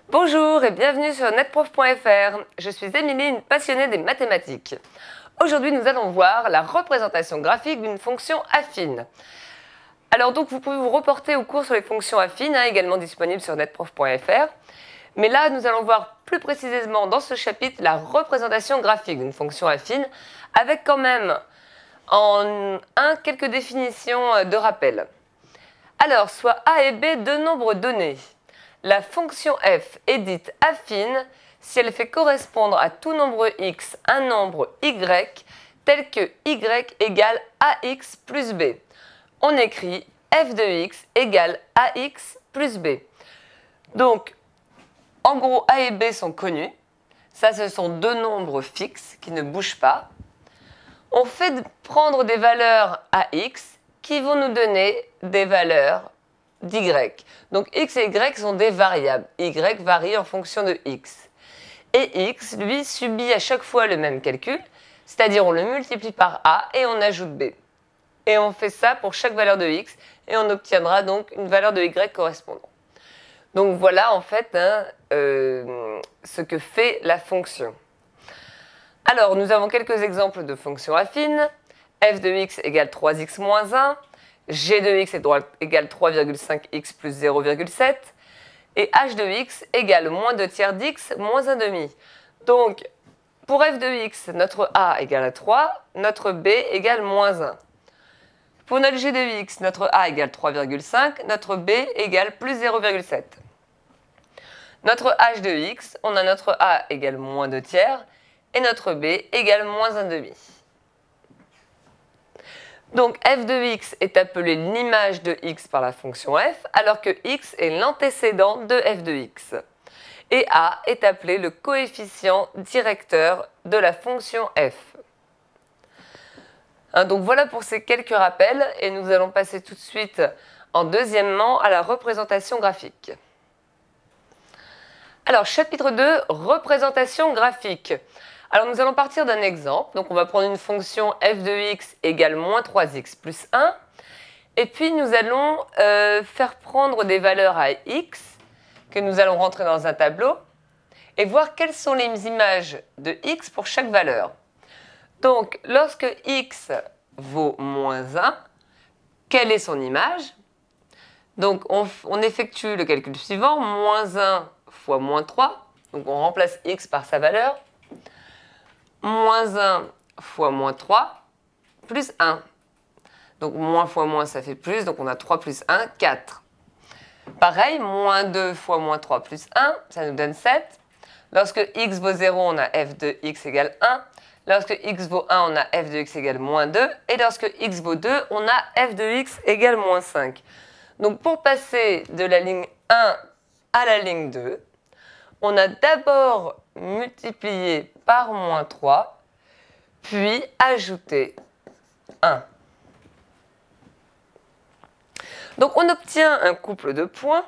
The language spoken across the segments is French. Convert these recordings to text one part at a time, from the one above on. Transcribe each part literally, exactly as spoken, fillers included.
Bonjour et bienvenue sur netprof point F R. Je suis Émilie, une passionnée des mathématiques. Aujourd'hui, nous allons voir la représentation graphique d'une fonction affine. Alors donc, vous pouvez vous reporter au cours sur les fonctions affines, hein, également disponibles sur netprof point F R. Mais là, nous allons voir plus précisément dans ce chapitre la représentation graphique d'une fonction affine, avec quand même en un quelques définitions de rappel. Alors, soit A et B, deux nombres donnés. La fonction f est dite affine si elle fait correspondre à tout nombre x un nombre y tel que y égale ax plus b. On écrit f de x égale ax plus b. Donc, en gros, a et b sont connus. Ça, ce sont deux nombres fixes qui ne bougent pas. On fait prendre des valeurs à x qui vont nous donner des valeurs d'y. Donc x et y sont des variables. Y varie en fonction de x. Et x, lui, subit à chaque fois le même calcul, c'est-à-dire on le multiplie par a et on ajoute b. Et on fait ça pour chaque valeur de x et on obtiendra donc une valeur de y correspondante. Donc voilà en fait hein, euh, ce que fait la fonction. Alors nous avons quelques exemples de fonctions affines. F de x égale trois x moins un. G de x égale trois virgule cinq x plus zéro virgule sept et h de x égale moins deux tiers d'x moins un demi. Donc, pour f de x, notre a égale à trois, notre b égale moins un. Pour notre g de x, notre a égale trois virgule cinq, notre b égale plus zéro virgule sept. Notre h de x, on a notre a égale moins deux tiers et notre b égale moins un demi. Donc f de x est appelé l'image de x par la fonction f, alors que x est l'antécédent de f de x. Et a est appelé le coefficient directeur de la fonction f. Hein, donc voilà pour ces quelques rappels, et nous allons passer tout de suite en deuxièmement à la représentation graphique. Alors chapitre deux, représentation graphique. Alors nous allons partir d'un exemple, donc on va prendre une fonction f de x égale moins trois x plus un, et puis nous allons euh, faire prendre des valeurs à x, que nous allons rentrer dans un tableau, et voir quelles sont les images de x pour chaque valeur. Donc lorsque x vaut moins un, quelle est son image? Donc on, on effectue le calcul suivant, moins un fois moins trois, donc on remplace x par sa valeur, moins un fois moins trois, plus un. Donc moins fois moins, ça fait plus, donc on a trois plus un, quatre. Pareil, moins deux fois moins trois plus un, ça nous donne sept. Lorsque x vaut zéro, on a f de x égale un. Lorsque x vaut un, on a f de x égale moins deux. Et lorsque x vaut deux, on a f de x égale moins cinq. Donc pour passer de la ligne un à la ligne deux, on a d'abord multiplié par moins trois, puis ajouté un. Donc on obtient un couple de points.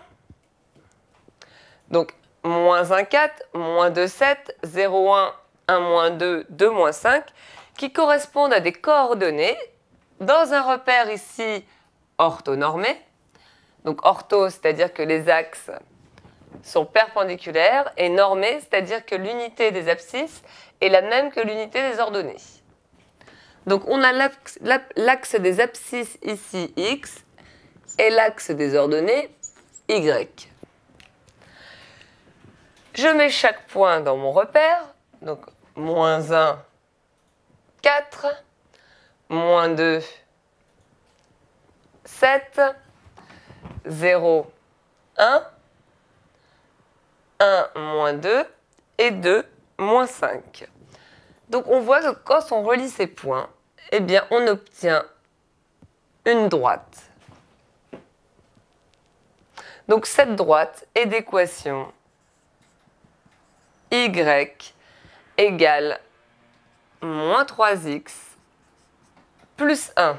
Donc moins un, quatre, moins deux, sept, zéro, un, un, moins deux, deux, moins cinq, qui correspondent à des coordonnées dans un repère ici orthonormé. Donc ortho, c'est-à-dire que les axes sont perpendiculaires, et normés, c'est-à-dire que l'unité des abscisses est la même que l'unité des ordonnées. Donc on a l'axe des abscisses ici x et l'axe des ordonnées y. Je mets chaque point dans mon repère, donc moins un, quatre, moins deux, sept, zéro, un, un, moins deux, et deux, moins cinq. Donc on voit que quand on relie ces points, eh bien on obtient une droite. Donc cette droite est d'équation y égale moins trois x plus un.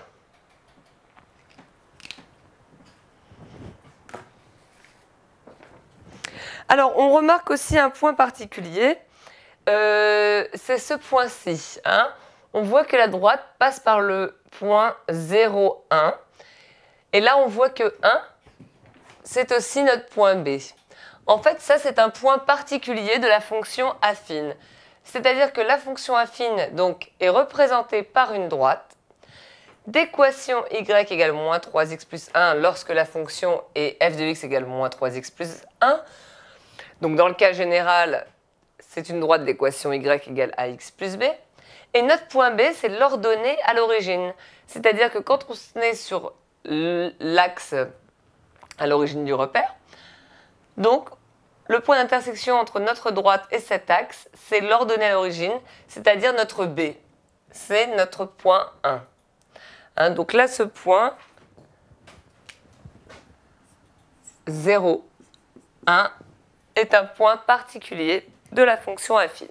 Alors, on remarque aussi un point particulier, euh, c'est ce point-ci. Hein. On voit que la droite passe par le point zéro, un. Et là, on voit que un, c'est aussi notre point B. En fait, ça, c'est un point particulier de la fonction affine. C'est-à-dire que la fonction affine donc, est représentée par une droite d'équation y égale moins trois x plus un lorsque la fonction est f de x égale moins trois x plus un. Donc dans le cas général, c'est une droite d'équation y égale ax plus b. Et notre point B, c'est l'ordonnée à l'origine. C'est-à-dire que quand on est sur l'axe à l'origine du repère, donc le point d'intersection entre notre droite et cet axe, c'est l'ordonnée à l'origine, c'est-à-dire notre B. C'est notre point un. Hein, donc là, ce point zéro, un est un point particulier de la fonction affine.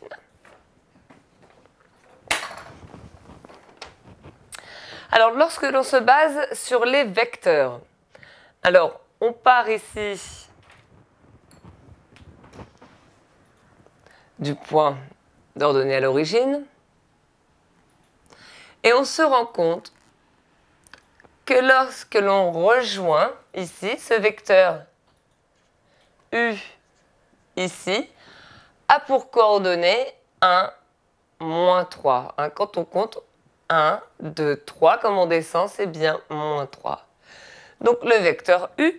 Alors, lorsque l'on se base sur les vecteurs, alors, on part ici du point d'ordonnée à l'origine et on se rend compte que lorsque l'on rejoint ici ce vecteur U ici a pour coordonnées un, moins trois. Hein, quand on compte un, deux, trois, comme on descend, c'est bien moins trois. Donc le vecteur U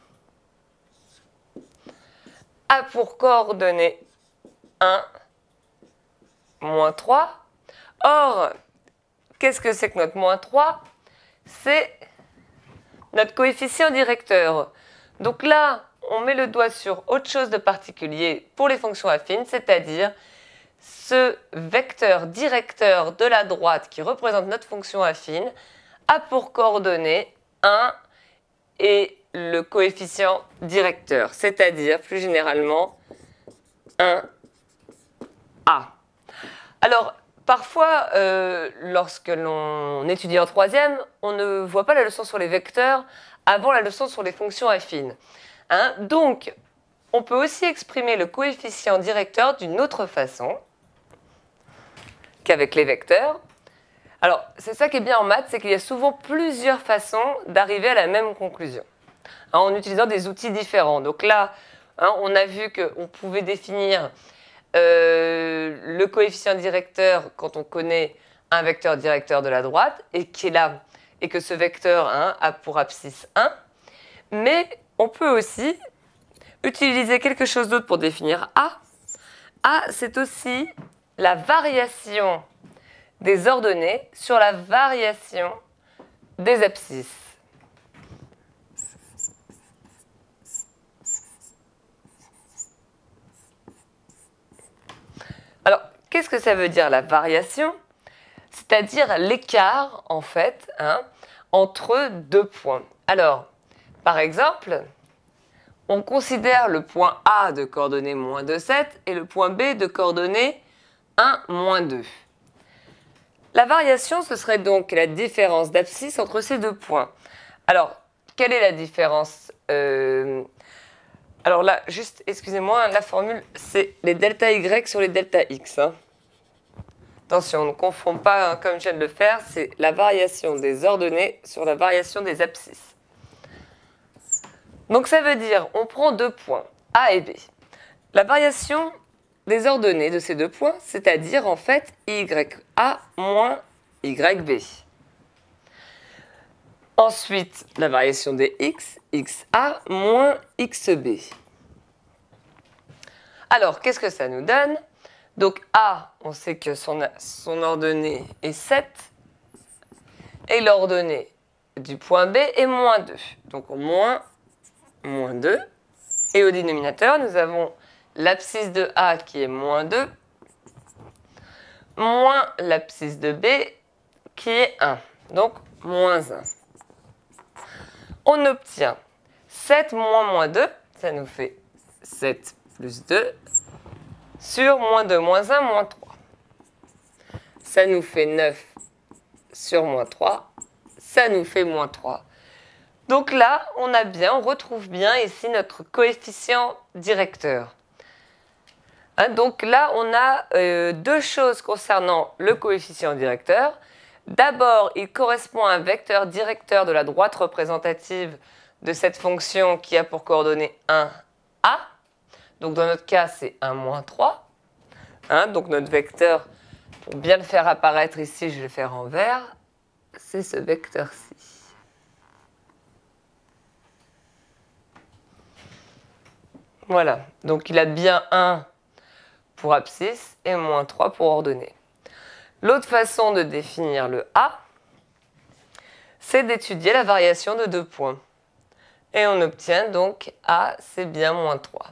a pour coordonnées un, moins trois. Or, qu'est-ce que c'est que notre moins trois? C'est notre coefficient directeur. Donc là, on met le doigt sur autre chose de particulier pour les fonctions affines, c'est-à-dire ce vecteur directeur de la droite qui représente notre fonction affine a pour coordonnées un et le coefficient directeur, c'est-à-dire plus généralement un A. Alors, parfois, euh, lorsque l'on étudie en troisième, on ne voit pas la leçon sur les vecteurs avant la leçon sur les fonctions affines. Hein? Donc, on peut aussi exprimer le coefficient directeur d'une autre façon qu'avec les vecteurs. Alors, c'est ça qui est bien en maths, c'est qu'il y a souvent plusieurs façons d'arriver à la même conclusion, hein, en utilisant des outils différents. Donc là, hein, on a vu qu'on pouvait définir euh, le coefficient directeur quand on connaît un vecteur directeur de la droite et, qui est là, et que ce vecteur hein, a pour abscisse un. Mais on peut aussi utiliser quelque chose d'autre pour définir A. A, c'est aussi la variation des ordonnées sur la variation des abscisses. Alors, qu'est-ce que ça veut dire la variation? C'est-à-dire l'écart, en fait, hein, entre deux points. Alors, par exemple, on considère le point A de coordonnées moins deux, sept et le point B de coordonnées un, moins deux. La variation, ce serait donc la différence d'abscisse entre ces deux points. Alors, quelle est la différence euh... Alors là, juste, excusez-moi, la formule, c'est les delta Y sur les delta X. Hein. Attention, on ne confond pas, hein, comme je viens de le faire, c'est la variation des ordonnées sur la variation des abscisses. Donc ça veut dire, on prend deux points, A et B. La variation des ordonnées de ces deux points, c'est-à-dire en fait Y A moins Y B. Ensuite, la variation des X, X A moins X B. Alors, qu'est-ce que ça nous donne? Donc A, on sait que son, son ordonnée est sept et l'ordonnée du point B est moins deux. Donc moins, moins deux. Et au dénominateur, nous avons l'abscisse de A qui est moins deux, moins l'abscisse de B qui est un, donc moins un. On obtient sept moins moins deux, ça nous fait sept plus deux, sur moins deux moins un, moins trois. Ça nous fait neuf sur moins trois, ça nous fait moins trois. Donc là, on a bien, on retrouve bien ici notre coefficient directeur. Hein, donc là, on a euh, deux choses concernant le coefficient directeur. D'abord, il correspond à un vecteur directeur de la droite représentative de cette fonction qui a pour coordonnée un, A. Donc dans notre cas, c'est un, moins trois. Hein, donc notre vecteur, pour bien le faire apparaître ici, je vais le faire en vert, c'est ce vecteur-ci. Voilà, donc il a bien un pour abscisse et moins trois pour ordonnée. L'autre façon de définir le A, c'est d'étudier la variation de deux points. Et on obtient donc A, c'est bien moins trois.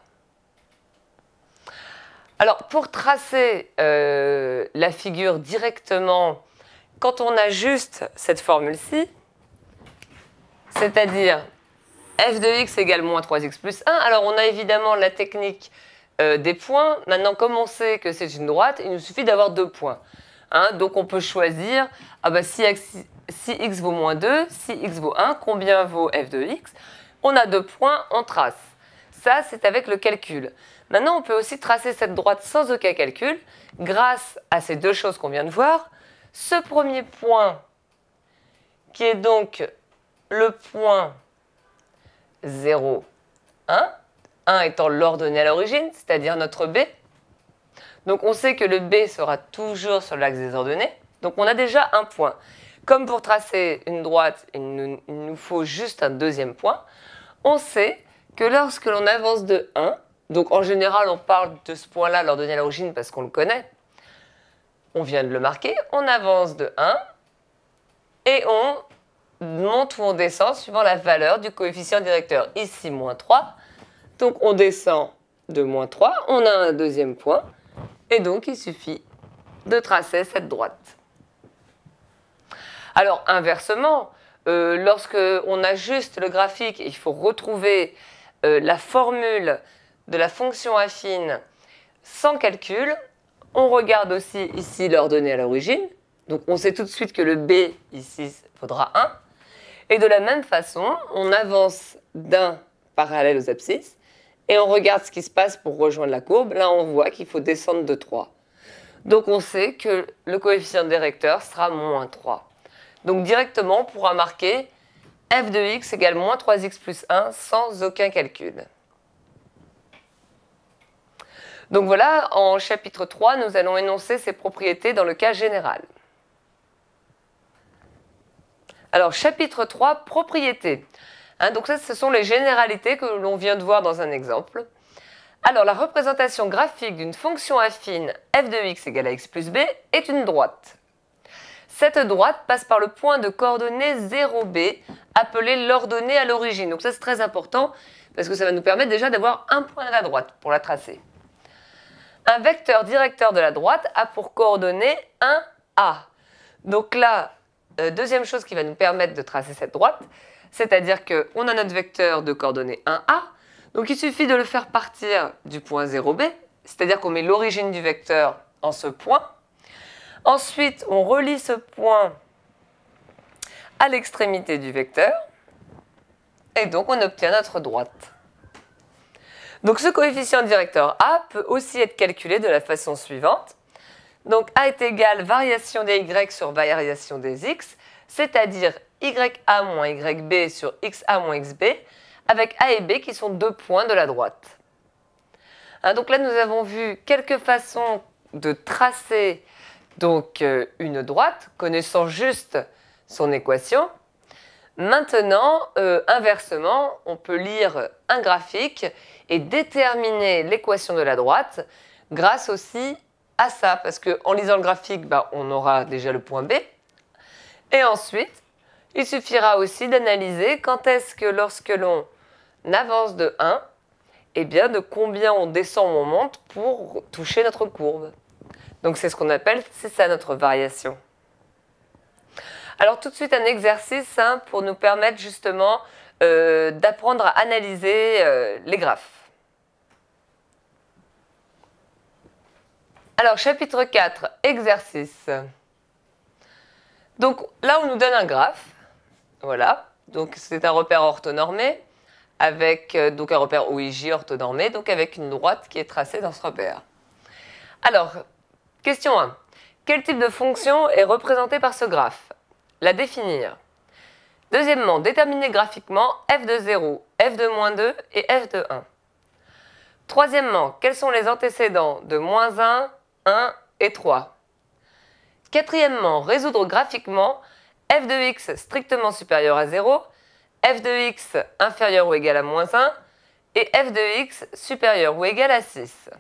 Alors, pour tracer euh, la figure directement, quand on a juste cette formule-ci, c'est-à-dire f de x égale moins trois x plus un, alors on a évidemment la technique euh, des points. Maintenant, comme on sait que c'est une droite, il nous suffit d'avoir deux points. Hein, donc on peut choisir, ah bah, si, si x vaut moins deux, si x vaut un, combien vaut f de x? On a deux points, on trace. Ça, c'est avec le calcul. Maintenant, on peut aussi tracer cette droite sans aucun calcul, grâce à ces deux choses qu'on vient de voir. Ce premier point, qui est donc le point zéro, un, un étant l'ordonnée à l'origine, c'est-à-dire notre b. Donc on sait que le b sera toujours sur l'axe des ordonnées. Donc on a déjà un point. Comme pour tracer une droite, il nous, il nous faut juste un deuxième point. On sait que lorsque l'on avance de un, donc en général on parle de ce point-là, l'ordonnée à l'origine, parce qu'on le connaît, on vient de le marquer, on avance de un et on monte ou on descend suivant la valeur du coefficient directeur. Ici, moins trois, donc on descend de moins trois, on a un deuxième point, et donc il suffit de tracer cette droite. Alors inversement, euh, lorsque on a juste le graphique, il faut retrouver euh, la formule de la fonction affine sans calcul. On regarde aussi ici l'ordonnée à l'origine, donc on sait tout de suite que le b ici vaudra un. Et de la même façon, on avance d'un parallèle aux abscisses et on regarde ce qui se passe pour rejoindre la courbe. Là, on voit qu'il faut descendre de trois. Donc, on sait que le coefficient directeur sera moins trois. Donc, directement, on pourra marquer f de x égale moins trois x plus un sans aucun calcul. Donc voilà, en chapitre trois, nous allons énoncer ces propriétés dans le cas général. Alors, chapitre trois, propriétés. Hein, donc ça, ce sont les généralités que l'on vient de voir dans un exemple. Alors, la représentation graphique d'une fonction affine f de x égale à x plus b est une droite. Cette droite passe par le point de coordonnées zéro b, appelé l'ordonnée à l'origine. Donc ça, c'est très important, parce que ça va nous permettre déjà d'avoir un point à la droite pour la tracer. Un vecteur directeur de la droite a pour coordonnée un a. Donc là, Euh, deuxième chose qui va nous permettre de tracer cette droite, c'est-à-dire qu'on a notre vecteur de coordonnées un a, donc il suffit de le faire partir du point zéro b, c'est-à-dire qu'on met l'origine du vecteur en ce point. Ensuite, on relie ce point à l'extrémité du vecteur, et donc on obtient notre droite. Donc ce coefficient directeur a peut aussi être calculé de la façon suivante. Donc A est égal variation des y sur variation des x, c'est-à-dire ya moins yb sur xa moins xb, avec a et b qui sont deux points de la droite. Hein, donc là, nous avons vu quelques façons de tracer donc, euh, une droite, connaissant juste son équation. Maintenant, euh, inversement, on peut lire un graphique et déterminer l'équation de la droite grâce aussi à ça, parce qu'en lisant le graphique, bah, on aura déjà le point B. Et ensuite, il suffira aussi d'analyser quand est-ce que lorsque l'on avance de un, eh bien de combien on descend ou on monte pour toucher notre courbe. Donc c'est ce qu'on appelle, c'est ça notre variation. Alors tout de suite un exercice hein, pour nous permettre justement euh, d'apprendre à analyser euh, les graphes. Alors, chapitre quatre, exercice. Donc là, on nous donne un graphe. Voilà. Donc, c'est un repère orthonormé avec euh, donc un repère O I J orthonormé, donc avec une droite qui est tracée dans ce repère. Alors, question un. Quel type de fonction est représenté par ce graphe? La définir. Deuxièmement, déterminer graphiquement f de zéro, f de moins deux et f de un. Troisièmement, quels sont les antécédents de moins un, un et trois? Quatrièmement, résoudre graphiquement f de x strictement supérieur à zéro, f de x inférieur ou égal à moins un et f de x supérieur ou égal à six.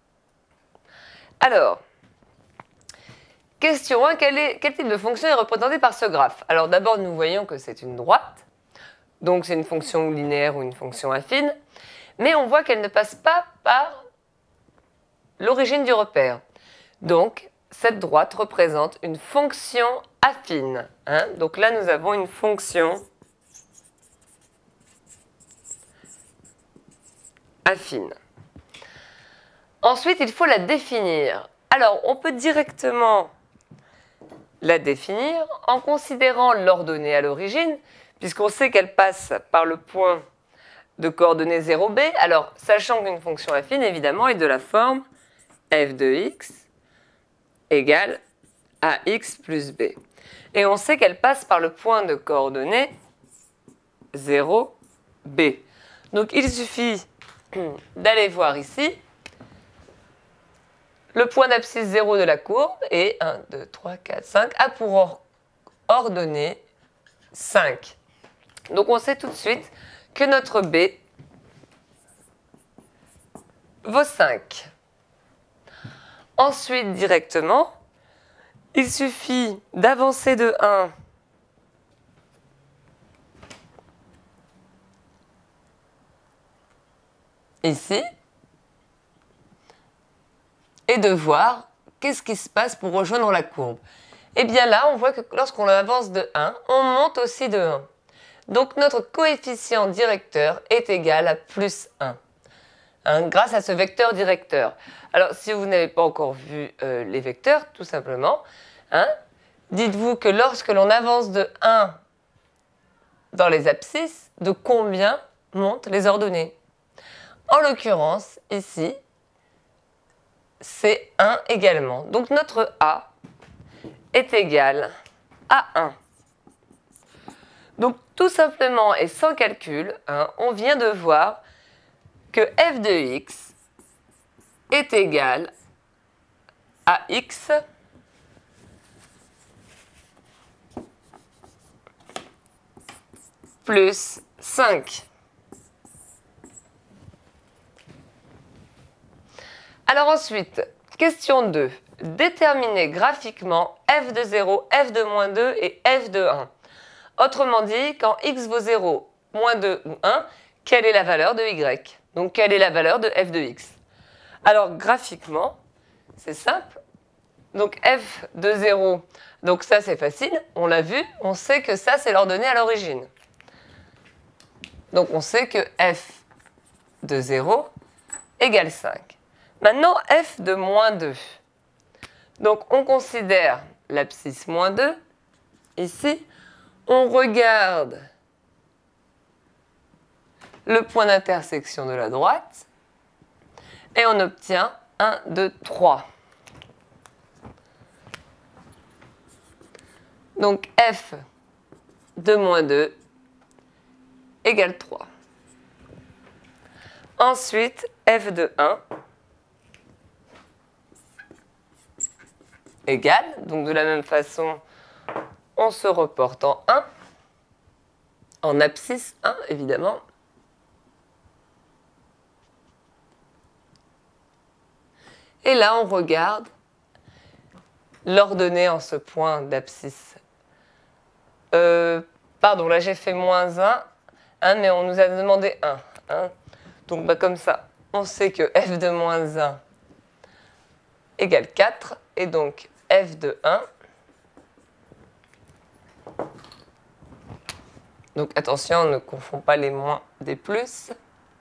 Alors, question un, quel, est, quel type de fonction est représenté par ce graphe? Alors d'abord, nous voyons que c'est une droite, donc c'est une fonction linéaire ou une fonction affine, mais on voit qu'elle ne passe pas par l'origine du repère. Donc, cette droite représente une fonction affine. Hein? Donc là, nous avons une fonction affine. Ensuite, il faut la définir. Alors, on peut directement la définir en considérant l'ordonnée à l'origine, puisqu'on sait qu'elle passe par le point de coordonnées zéro b. Alors, sachant qu'une fonction affine, évidemment, est de la forme f de x égale à x plus b. Et on sait qu'elle passe par le point de coordonnées zéro b. Donc, il suffit d'aller voir ici le point d'abscisse zéro de la courbe et un, deux, trois, quatre, cinq a pour or ordonnée cinq. Donc, on sait tout de suite que notre b vaut cinq. Ensuite, directement, il suffit d'avancer de un ici et de voir qu'est-ce qui se passe pour rejoindre la courbe. Et bien là, on voit que lorsqu'on avance de un, on monte aussi de un. Donc notre coefficient directeur est égal à plus un. Hein, grâce à ce vecteur directeur. Alors, si vous n'avez pas encore vu euh, les vecteurs, tout simplement, hein, dites-vous que lorsque l'on avance de un dans les abscisses, de combien montent les ordonnées? En l'occurrence, ici, c'est un également. Donc, notre A est égal à un. Donc, tout simplement et sans calcul, hein, on vient de voir que f de x est égal à x plus cinq. Alors ensuite, question deux. Déterminer graphiquement f de zéro, f de moins deux et f de un. Autrement dit, quand x vaut zéro, moins deux ou un, quelle est la valeur de y? Donc, quelle est la valeur de f de x? Alors, graphiquement, c'est simple. Donc, f de zéro, donc ça, c'est facile. On l'a vu, on sait que ça, c'est l'ordonnée à l'origine. Donc, on sait que f de zéro égale cinq. Maintenant, f de moins deux. Donc, on considère l'abscisse moins deux. Ici, on regarde le point d'intersection de la droite, et on obtient un, deux, trois. Donc f de moins deux égale trois. Ensuite, f de un égale, donc de la même façon, on se reporte en un, en abscisse un évidemment. Et là, on regarde l'ordonnée en ce point d'abscisse. Euh, pardon, là j'ai fait moins un, hein, mais on nous a demandé un. Hein. Donc bah, comme ça, on sait que f de moins un égale quatre, et donc f de un. Donc attention, on ne confond pas les moins des plus.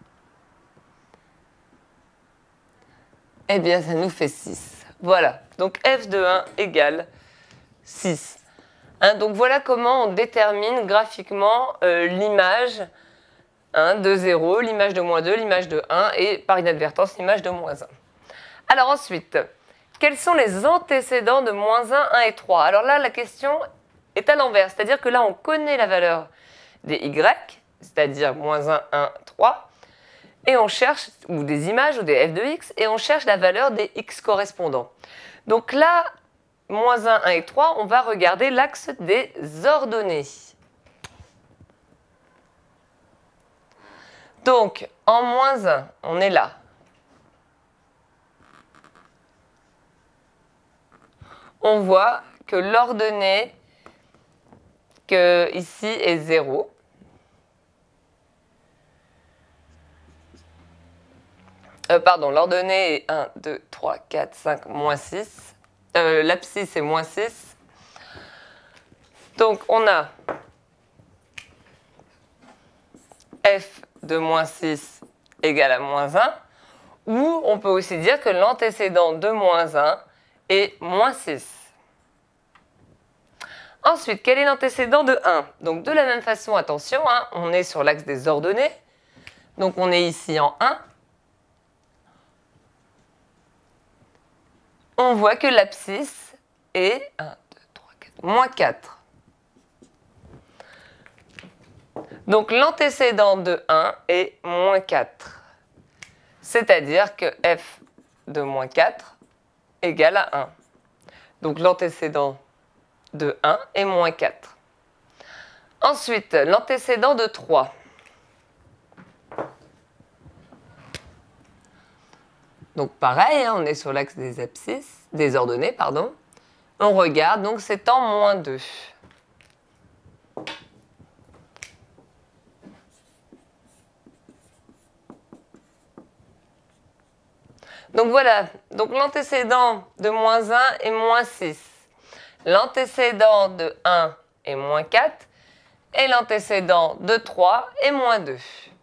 Eh bien, ça nous fait six. Voilà. Donc, f de un égale six. Hein, donc, voilà comment on détermine graphiquement euh, l'image hein, de zéro, l'image de moins deux, l'image de un et, par inadvertance, l'image de moins un. Alors, ensuite, quels sont les antécédents de moins un, un et trois? Alors là, la question est à l'envers. C'est-à-dire que là, on connaît la valeur des y, c'est-à-dire moins un, un, trois. et on cherche, ou des images, ou des f de x, et on cherche la valeur des x correspondants. Donc là, moins un, un et trois, on va regarder l'axe des ordonnées. Donc, en moins un, on est là. On voit que l'ordonnée que ici est zéro. Euh, pardon, l'ordonnée est un, deux, trois, quatre, cinq, moins six. Euh, L'abscisse est moins six. Donc, on a f de moins six égale à moins un. Ou on peut aussi dire que l'antécédent de moins un est moins six. Ensuite, quel est l'antécédent de un? Donc, de la même façon, attention, hein, on est sur l'axe des ordonnées. Donc, on est ici en un. On voit que l'abscisse est un, deux, trois, quatre, moins quatre. Donc, l'antécédent de un est moins quatre. C'est-à-dire que f de moins quatre égale à un. Donc, l'antécédent de un est moins quatre. Ensuite, l'antécédent de trois. Donc pareil, hein, on est sur l'axe des abscisses, des ordonnées, pardon. On regarde, donc c'est en moins deux. Donc voilà, donc l'antécédent de moins un est moins six. L'antécédent de un est moins quatre. Et l'antécédent de trois est moins deux.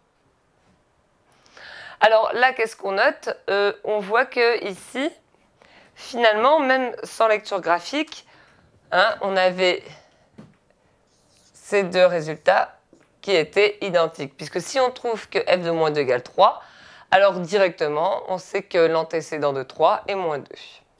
Alors là, qu'est-ce qu'on note? euh, On voit que ici, finalement, même sans lecture graphique, hein, on avait ces deux résultats qui étaient identiques. Puisque si on trouve que f de moins deux égale trois, alors directement, on sait que l'antécédent de trois est moins deux.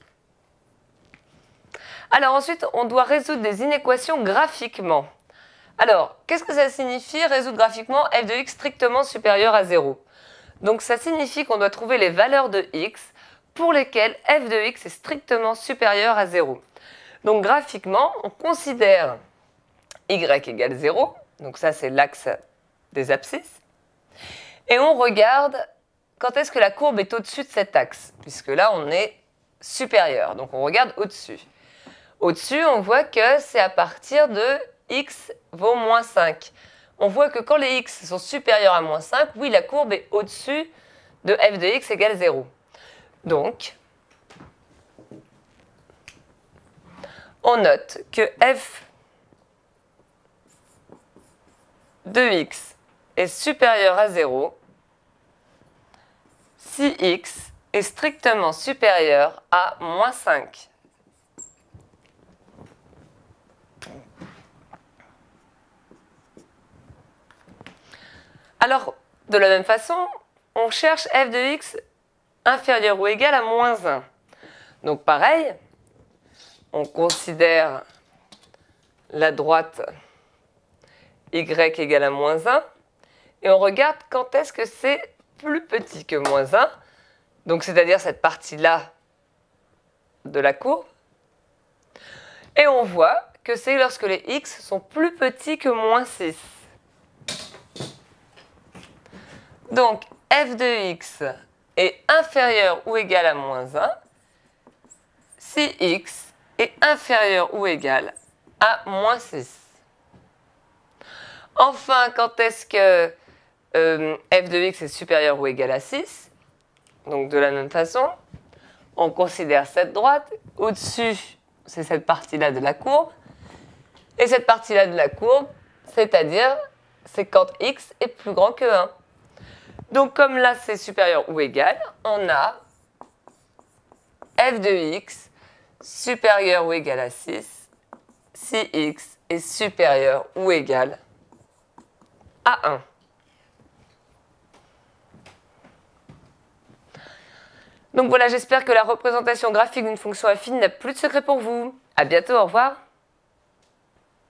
Alors ensuite, on doit résoudre des inéquations graphiquement. Alors, qu'est-ce que ça signifie résoudre graphiquement f de x strictement supérieur à zéro? Donc ça signifie qu'on doit trouver les valeurs de x pour lesquelles f de x est strictement supérieur à zéro. Donc graphiquement, on considère y égale zéro, donc ça c'est l'axe des abscisses, et on regarde quand est-ce que la courbe est au-dessus de cet axe, puisque là on est supérieur, donc on regarde au-dessus. Au-dessus, on voit que c'est à partir de x vaut moins cinq. On voit que quand les x sont supérieurs à moins cinq, oui, la courbe est au-dessus de f de x égale zéro. Donc, on note que f de x est supérieur à zéro si x est strictement supérieur à moins cinq. Alors, de la même façon, on cherche f de x inférieur ou égal à moins un. Donc pareil, on considère la droite y égale à moins un et on regarde quand est-ce que c'est plus petit que moins un, donc c'est-à-dire cette partie-là de la courbe. Et on voit que c'est lorsque les x sont plus petits que moins six. Donc, f de x est inférieur ou égal à moins un si x est inférieur ou égal à moins six. Enfin, quand est-ce que euh, f de x est supérieur ou égal à six? Donc, de la même façon, on considère cette droite. Au-dessus, c'est cette partie-là de la courbe. Et cette partie-là de la courbe, c'est-à-dire, c'est quand x est plus grand que un. Donc, comme là, c'est supérieur ou égal, on a f de x supérieur ou égal à six si x est supérieur ou égal à un. Donc voilà, j'espère que la représentation graphique d'une fonction affine n'a plus de secret pour vous. À bientôt, au revoir.